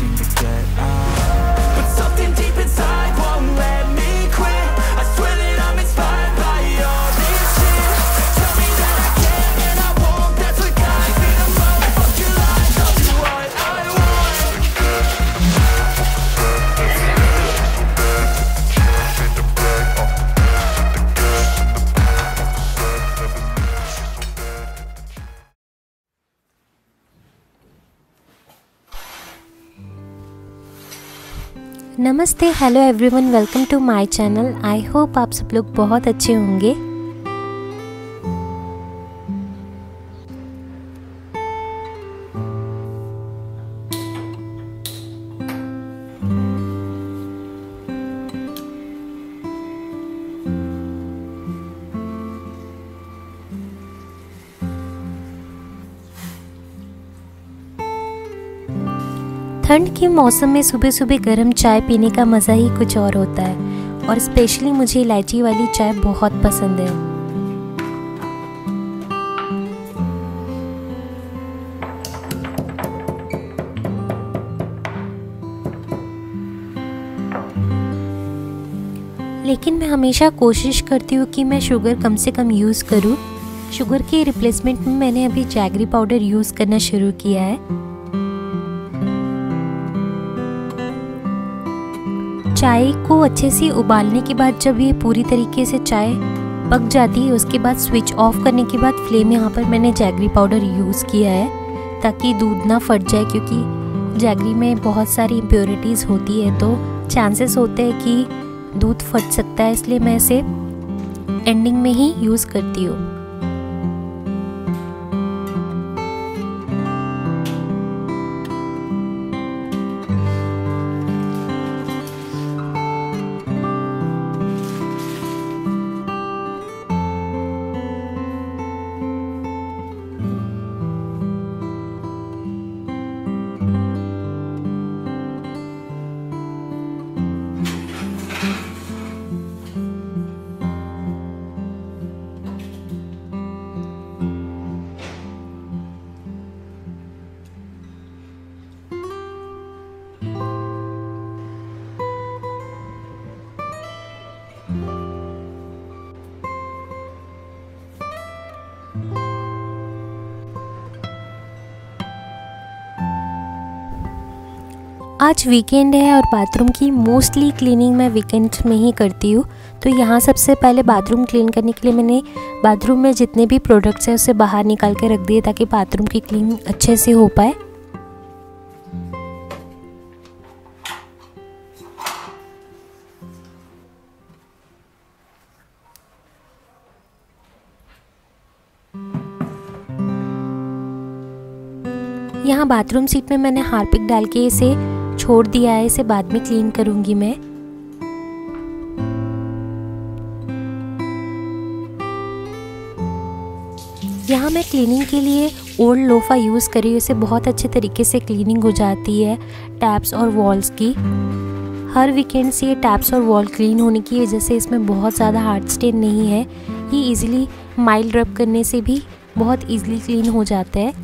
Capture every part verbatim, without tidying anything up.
seem to get out. But something deep inside won't let me quit. I swear that I'm inspired by all this shit. Tell me that I can and I won't. That's what guides me the most. Fuck your lies, I'll do what I want. नमस्ते, hello everyone, welcome to my channel. I hope आप सब लोग बहुत अच्छे होंगे। ठंड के मौसम में सुबह सुबह गर्म चाय पीने का मज़ा ही कुछ और होता है और स्पेशली मुझे इलायची वाली चाय बहुत पसंद है। लेकिन मैं हमेशा कोशिश करती हूँ कि मैं शुगर कम से कम यूज़ करूँ। शुगर के रिप्लेसमेंट में मैंने अभी जैगरी पाउडर यूज़ करना शुरू किया है। चाय को अच्छे से उबालने के बाद जब ये पूरी तरीके से चाय पक जाती है, उसके बाद स्विच ऑफ करने के बाद फ्लेम यहाँ पर मैंने जैगरी पाउडर यूज़ किया है ताकि दूध ना फट जाए, क्योंकि जैगरी में बहुत सारी इम्प्योरिटीज़ होती है तो चांसेस होते हैं कि दूध फट सकता है, इसलिए मैं इसे एंडिंग में ही यूज़ करती हूँ। आज वीकेंड है और बाथरूम की मोस्टली क्लीनिंग मैं वीकेंड में ही करती हूँ। तो यहाँ सबसे पहले बाथरूम क्लीन करने के लिए मैंने बाथरूम में जितने भी प्रोडक्ट्स हैं उसे बाहर निकाल के रख दिए ताकि बाथरूम की क्लीनिंग अच्छे से हो पाए। यहाँ बाथरूम सीट में मैंने हार्पिक डाल के इसे छोड़ दिया है, इसे बाद में क्लीन करूंगी मैं। यहाँ मैं क्लीनिंग के लिए ओल्ड लोफा यूज़ कर रही हूँ, इसे बहुत अच्छे तरीके से क्लीनिंग हो जाती है टैप्स और वॉल्स की। हर वीकेंड से ये टैप्स और वॉल क्लीन होने की वजह से इसमें बहुत ज़्यादा हार्ड स्टेन नहीं है। ये इजीली माइल्ड रब करने से भी बहुत इजीली क्लीन हो जाता है।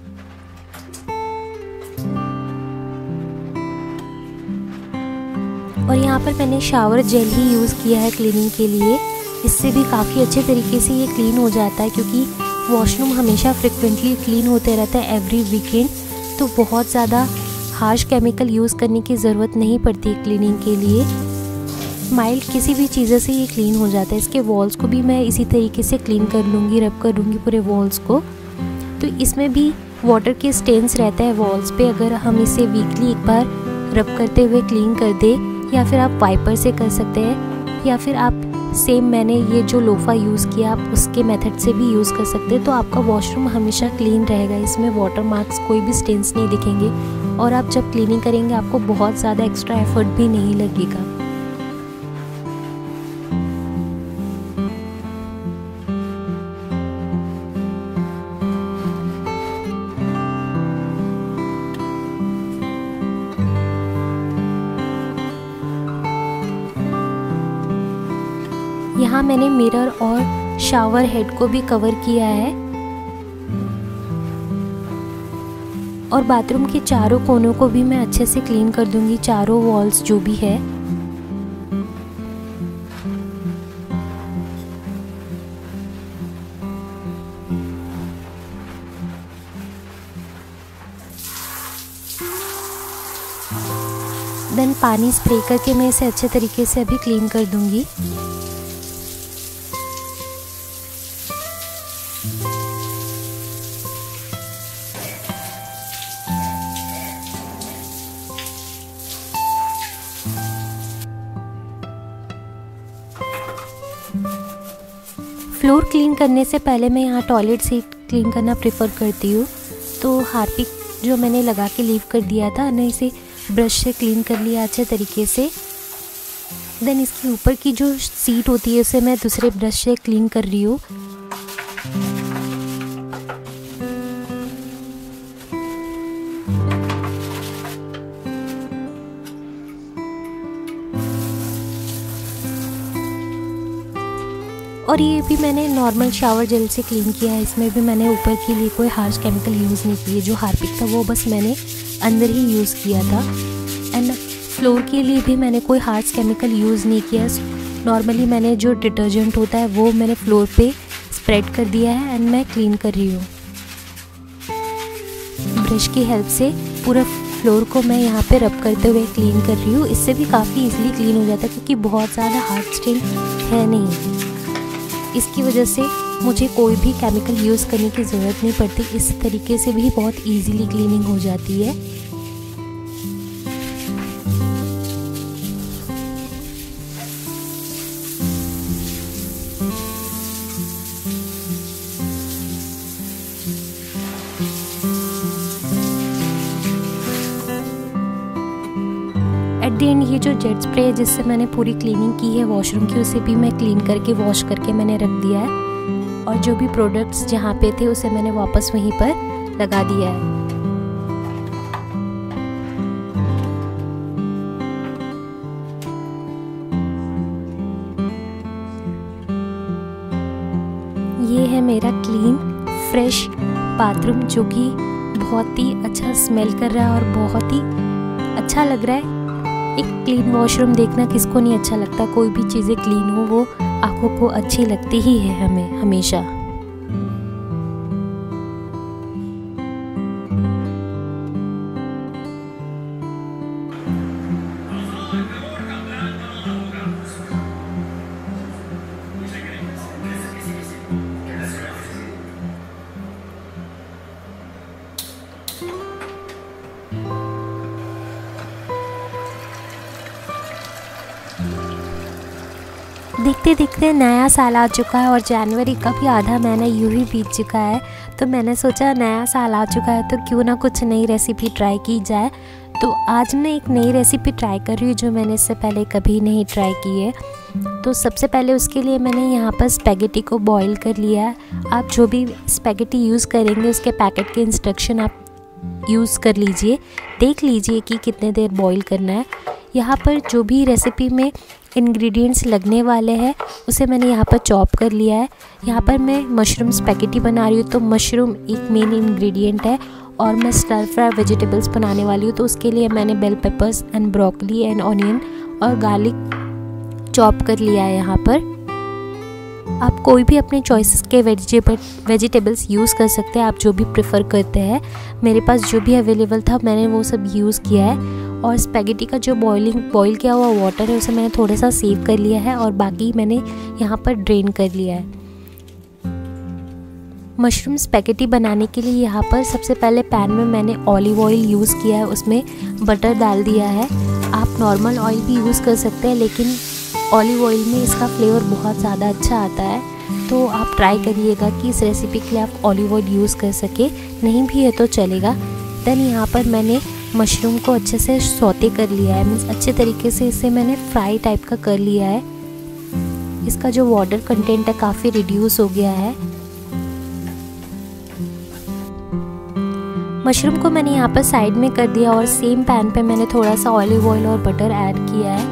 और यहाँ पर मैंने शावर जेल ही यूज़ किया है क्लीनिंग के लिए, इससे भी काफ़ी अच्छे तरीके से ये क्लीन हो जाता है, क्योंकि वॉशरूम हमेशा फ्रिक्वेंटली क्लीन होते रहता है एवरी वीकेंड, तो बहुत ज़्यादा हार्श केमिकल यूज़ करने की ज़रूरत नहीं पड़ती है क्लीनिंग के लिए। माइल्ड किसी भी चीज़ों से ये क्लीन हो जाता है। इसके वॉल्स को भी मैं इसी तरीके से क्लीन कर लूँगी, रब कर लूँगी पूरे वॉल्स को। तो इसमें भी वाटर के स्टेन्स रहते हैं वॉल्स पे, अगर हम इसे वीकली एक बार रब करते हुए क्लीन कर दे, या फिर आप वाइपर से कर सकते हैं, या फिर आप सेम मैंने ये जो लोफा यूज़ किया आप उसके मेथड से भी यूज़ कर सकते हैं। तो आपका वॉशरूम हमेशा क्लीन रहेगा, इसमें वाटर मार्क्स कोई भी स्टेन्स नहीं दिखेंगे, और आप जब क्लीनिंग करेंगे आपको बहुत ज़्यादा एक्स्ट्रा एफर्ट भी नहीं लगेगा। यहाँ मैंने मिरर और शावर हेड को भी कवर किया है। और बाथरूम के चारों कोनों को भी मैं अच्छे से क्लीन कर दूंगी, चारों वॉल्स जो भी है। देन पानी स्प्रे करके मैं इसे अच्छे तरीके से अभी क्लीन कर दूंगी। फ्लोर क्लीन करने से पहले मैं यहाँ टॉयलेट सीट क्लीन करना प्रेफर करती हूँ। तो हार्पिक जो मैंने लगा के लीव कर दिया था ना, इसे ब्रश से क्लीन कर लिया अच्छे तरीके से। देन इसके ऊपर की जो सीट होती है उसे मैं दूसरे ब्रश से क्लीन कर रही हूँ। और ये भी मैंने नॉर्मल शावर जेल से क्लीन किया है। इसमें भी मैंने ऊपर के लिए कोई हार्श केमिकल यूज़ नहीं किए। जो हार्पिक था वो बस मैंने अंदर ही यूज़ किया था। एंड फ्लोर के लिए भी मैंने कोई हार्श केमिकल यूज़ नहीं किया। नॉर्मली मैंने जो डिटर्जेंट होता है वो मैंने फ्लोर पे स्प्रेड कर दिया है एंड मैं क्लीन कर रही हूँ। ब्रश की हेल्प से पूरा फ्लोर को मैं यहाँ पे रब करते हुए क्लीन कर रही हूँ। इससे भी काफ़ी इजीली क्लीन हो जाता है क्योंकि बहुत ज़्यादा हार्ड स्टेन है नहीं। इसकी वजह से मुझे कोई भी केमिकल यूज़ करने की ज़रूरत नहीं पड़ती। इस तरीके से भी बहुत इजीली क्लीनिंग हो जाती है। एट द एंड ये जो जेट स्प्रे है जिससे मैंने पूरी क्लीनिंग की है वॉशरूम की, उसे भी मैं क्लीन करके वॉश करके मैंने रख दिया है। और जो भी प्रोडक्ट्स जहाँ पे थे उसे मैंने वापस वहीं पर लगा दिया है। ये है मेरा क्लीन फ्रेश बाथरूम जो कि बहुत ही अच्छा स्मेल कर रहा है और बहुत ही अच्छा लग रहा है। एक क्लीन वॉशरूम देखना किसको नहीं अच्छा लगता। कोई भी चीज़ें क्लीन हो वो आंखों को अच्छी लगती ही है हमें हमेशा। देखते देखते नया साल आ चुका है और जनवरी का भी आधा महीना यूं ही बीत चुका है। तो मैंने सोचा नया साल आ चुका है तो क्यों ना कुछ नई रेसिपी ट्राई की जाए। तो आज मैं एक नई रेसिपी ट्राई कर रही हूँ जो मैंने इससे पहले कभी नहीं ट्राई की है। तो सबसे पहले उसके लिए मैंने यहाँ पर स्पैगेटी को बॉईल कर लिया है। आप जो भी स्पैगेटी यूज़ करेंगे उसके पैकेट के इंस्ट्रक्शन आप यूज़ कर लीजिए, देख लीजिए कि कितने देर बॉईल करना है। यहाँ पर जो भी रेसिपी में इंग्रेडिएंट्स लगने वाले हैं उसे मैंने यहाँ पर चॉप कर लिया है। यहाँ पर मैं मशरूम स्पैगेटी बना रही हूँ तो मशरूम एक मेन इंग्रेडिएंट है और मैं स्टर फ्राई वेजिटेबल्स बनाने वाली हूँ। तो उसके लिए मैंने bell peppers and broccoli and onion और गार्लिक चॉप कर लिया है। यहाँ पर आप कोई भी अपने चॉइसेस के वेजिटेबल वेजिटेबल्स यूज़ कर सकते हैं, आप जो भी प्रेफर करते हैं। मेरे पास जो भी अवेलेबल था मैंने वो सब यूज़ किया है। और स्पैगेटी का जो बॉइलिंग बॉईल किया हुआ वाटर है उसे मैंने थोड़ा सा सेव कर लिया है और बाकी मैंने यहाँ पर ड्रेन कर लिया है। मशरूम स्पैगेटी बनाने के लिए यहाँ पर सबसे पहले पैन में मैंने ऑलिव ऑयल यूज़ किया है, उसमें बटर डाल दिया है। आप नॉर्मल ऑयल भी यूज़ कर सकते हैं लेकिन ऑलिव ऑयल में इसका फ्लेवर बहुत ज़्यादा अच्छा आता है। तो आप ट्राई करिएगा कि इस रेसिपी के लिए आप ऑलिव ऑयल यूज़ कर सके, नहीं भी है तो चलेगा। देन यहाँ पर मैंने मशरूम को अच्छे से सौते कर लिया है, मीन्स अच्छे तरीके से इसे मैंने फ्राई टाइप का कर लिया है। इसका जो वाटर कंटेंट है काफ़ी रिड्यूस हो गया है। मशरूम को मैंने यहाँ पर साइड में कर दिया और सेम पैन पे मैंने थोड़ा सा ऑलिव ऑयल और बटर ऐड किया है।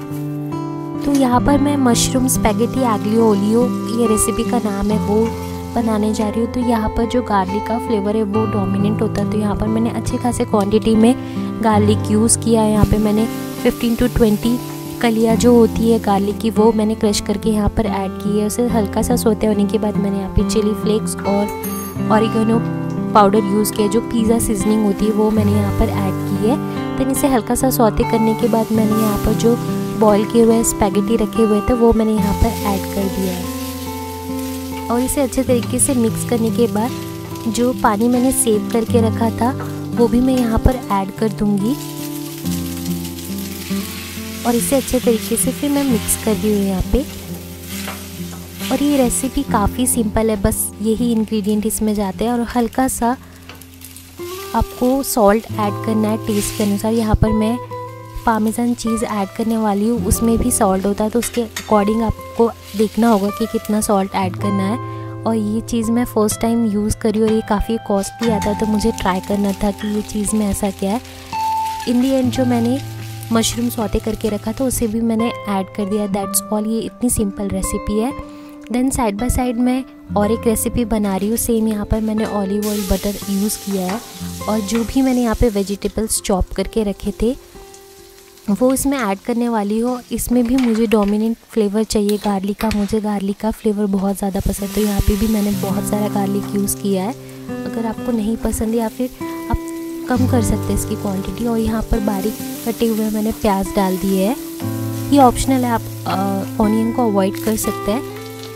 तो यहाँ पर मैं मशरूम स्पैगेटी एग्लियो ओलियो ये रेसिपी का नाम है वो बनाने जा रही हूँ तो यहाँ पर जो गार्लिक का फ्लेवर है वो डोमिनेंट होता है। तो यहाँ पर मैंने अच्छे खासे क्वांटिटी में गार्लिक यूज़ किया है। यहाँ पे मैंने फिफ्टीन टू ट्वेंटी कलियाँ जो होती है गार्लिक की वो मैंने क्रश करके यहाँ पर ऐड की है। उसे हल्का सा सोते होने के बाद मैंने यहाँ पे चिली फ्लेक्स और ऑरिगेनो पाउडर यूज़ किया, जो पिज़्ज़ा सीजनिंग होती है वो मैंने यहाँ पर ऐड की है। देन इसे हल्का सा सौते करने के बाद मैंने यहाँ पर जो बॉईल किए हुए स्पैगेटी रखे हुए थे वो मैंने यहाँ पर ऐड कर दिया है। और इसे अच्छे तरीके से मिक्स करने के बाद जो पानी मैंने सेव करके रखा था वो भी मैं यहाँ पर ऐड कर दूँगी और इसे अच्छे तरीके से फिर मैं मिक्स कर रही हूँ यहाँ पे। और ये रेसिपी काफ़ी सिंपल है, बस यही इंग्रेडिएंट इसमें जाते हैं और हल्का सा आपको सॉल्ट ऐड करना है टेस्ट के अनुसार। यहाँ पर मैं पार्मेजान चीज़ ऐड करने वाली हूँ, उसमें भी सॉल्ट होता है तो उसके अकॉर्डिंग आपको देखना होगा कि कितना सॉल्ट ऐड करना है। और ये चीज़ मैं फ़र्स्ट टाइम यूज़ करी और ये काफ़ी कॉस्टली आता है तो मुझे ट्राई करना था कि ये चीज़ में ऐसा क्या है। इन दी एंड जो मैंने मशरूम सौते करके रखा था उसे भी मैंने ऐड कर दिया। दैट्स ऑल, ये इतनी सिंपल रेसिपी है। देन साइड बाय साइड मैं और एक रेसिपी बना रही हूँ सेम। यहाँ पर मैंने ऑलिव ऑयल बटर यूज़ किया है और जो भी मैंने यहाँ पे वेजिटेबल्स चॉप करके रखे थे वो इसमें ऐड करने वाली हो। इसमें भी मुझे डोमिनेंट फ्लेवर चाहिए गार्लिक का, मुझे गार्लिक का फ्लेवर बहुत ज़्यादा पसंद है तो यहाँ पे भी मैंने बहुत सारा गार्लिक यूज़ किया है। अगर आपको नहीं पसंद या फिर आप कम कर सकते हैं इसकी क्वांटिटी। और यहाँ पर बारीक कटे हुए मैंने प्याज डाल दिए है, ये ऑप्शनल है, आप ऑनियन को अवॉइड कर सकते हैं।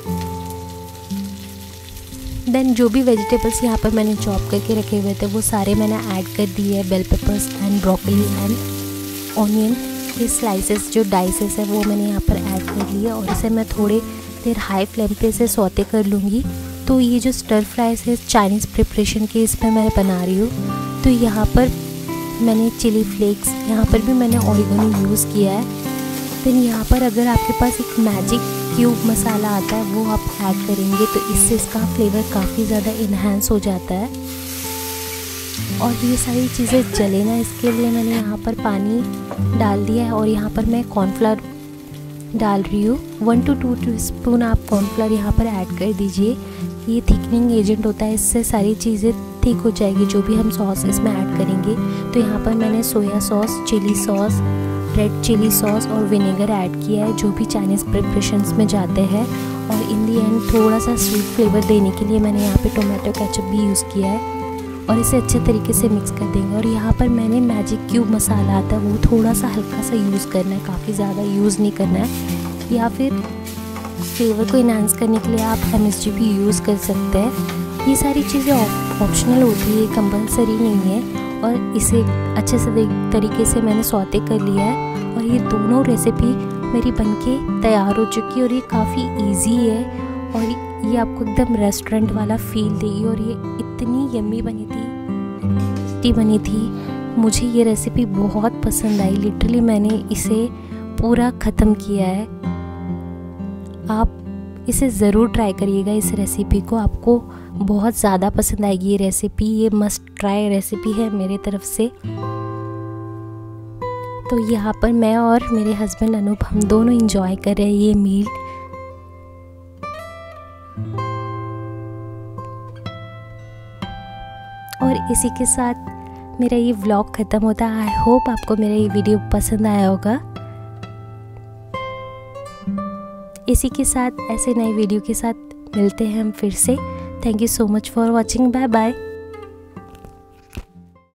देन जो भी वेजिटेबल्स यहाँ पर मैंने चॉप करके रखे हुए थे वो सारे मैंने ऐड कर दिए है। Bell peppers and broccoli and onion के स्लाइसेस जो डाइसेस है वो मैंने यहाँ पर ऐड कर लिए और इसे मैं थोड़ी देर हाई फ्लेम पे से सौते कर लूँगी। तो ये जो स्टर फ्राइज है चाइनीज़ प्रिपरेशन के इसमें मैं बना रही हूँ। तो यहाँ पर मैंने चिली फ्लेक्स, यहाँ पर भी मैंने ऑरिगेनो यूज़ किया है। देन यहाँ पर अगर आपके पास एक मैजिक क्यूब मसाला आता है वो आप ऐड करेंगे तो इससे इसका फ्लेवर काफ़ी ज़्यादा इन्हांस हो जाता है। और ये सारी चीज़ें जले ना इसके लिए मैंने यहाँ पर पानी डाल दिया है और यहाँ पर मैं कॉर्नफ्लावर डाल रही हूँ। One two two teaspoon आप कॉर्नफ्लावर यहाँ पर ऐड कर दीजिए, ये थिकनिंग एजेंट होता है, इससे सारी चीज़ें थिक हो जाएगी जो भी हम सॉस इसमें ऐड करेंगे। तो यहाँ पर मैंने soya sauce, chilli sauce, red chilli sauce और विनेगर ऐड किया है जो भी चाइनीज़ प्रिपरेशंस में जाते हैं। और इन दी एंड थोड़ा सा स्वीट फ्लेवर देने के लिए मैंने यहाँ पे टोमेटो केचप भी यूज़ किया है और इसे अच्छे तरीके से मिक्स कर देंगे। और यहाँ पर मैंने मैजिक क्यूब मसाला आता है वो थोड़ा सा हल्का सा यूज़ करना है, काफ़ी ज़्यादा यूज़ नहीं करना है। या फिर फ्लेवर को इन्हांस करने के लिए आप एम एस जी भी यूज़ कर सकते हैं। ये सारी चीज़ें ऑप्शनल होती है, कंपलसरी नहीं है। और इसे अच्छे से तरीके से मैंने सौते कर लिया है और ये दोनों रेसिपी मेरी बनके तैयार हो चुकी है और ये काफ़ी इजी है और ये आपको एकदम रेस्टोरेंट वाला फील देगी। और ये इतनी यम्मी बनी थी, टेस्टी बनी थी, मुझे ये रेसिपी बहुत पसंद आई। लिटरली मैंने इसे पूरा ख़त्म किया है। आप इसे ज़रूर ट्राई करिएगा, इस रेसिपी को आपको बहुत ज़्यादा पसंद आएगी ये रेसिपी। ये मस्ट ट्राई रेसिपी है मेरे तरफ से। तो यहाँ पर मैं और मेरे हस्बैंड अनूप हम दोनों इंजॉय कर रहे हैं ये मील। और इसी के साथ मेरा ये व्लॉग ख़त्म होता है। आई होप आपको मेरा ये वीडियो पसंद आया होगा। इसी के साथ ऐसे नए वीडियो के साथ मिलते हैं हम फिर से। Thank you so much for watching. Bye bye.